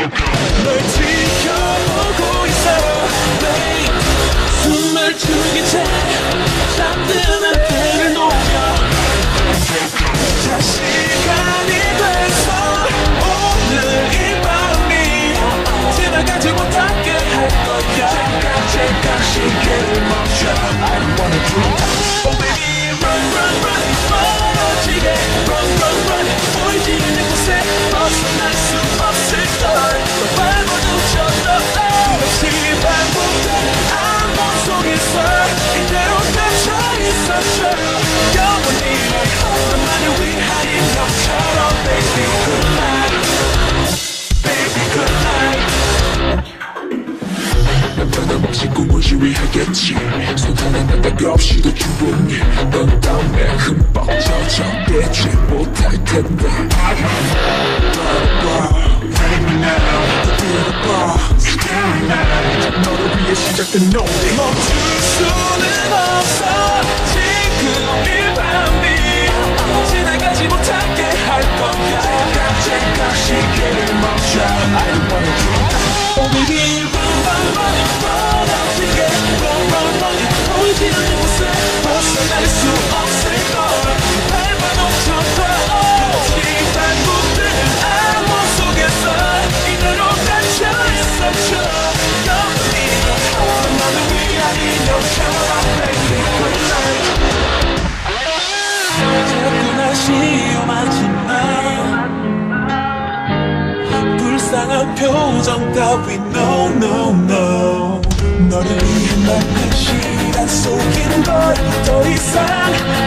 널 지켜보고 있어 babe. 숨을 죽인 채 잠드는 배를 녹여 자 시간이 돼서 오늘 이 밤이 지나가지 못하게 할 거야 잠깐 시계를 멈춰 I don't wanna dream Oh baby run run run 멀어지게 run run run 보이지 않는 곳에 벗어날 수 없을걸 너 밟아 놓쳤어 끝없이 반복된 암몽 속에서 이대로 갇혀 있었죠 영원히 너만을 위하여 너처럼 baby good night baby good night 난 변함없이 꿈을 지휘하겠지 손 하나만 따갑시도 충분히 넌 땀에 흠뻑 젖어 빼지 못할 텐데 Take me now, the beautiful Scary night 너를 위해 시작된 노래 멈출 수는 없어 지금 이 밤이 지나가지 못하게 할 거야 잠깐 시계를 멈춰 I don't wanna dream Oh baby run run run 멀어지게 run run run 보이지 않는 곳에 벗어날 수 없을걸 밟아 놓쳤어 끝없이 반복되는 암호 속에서 이대로 갇혀 있었죠 영원히 너만을 위한 너처럼 baby good night 자꾸 날 시험하지마 불쌍한 표정 따위 no no no 너를 위해 난 시간 속인 걸 더 이상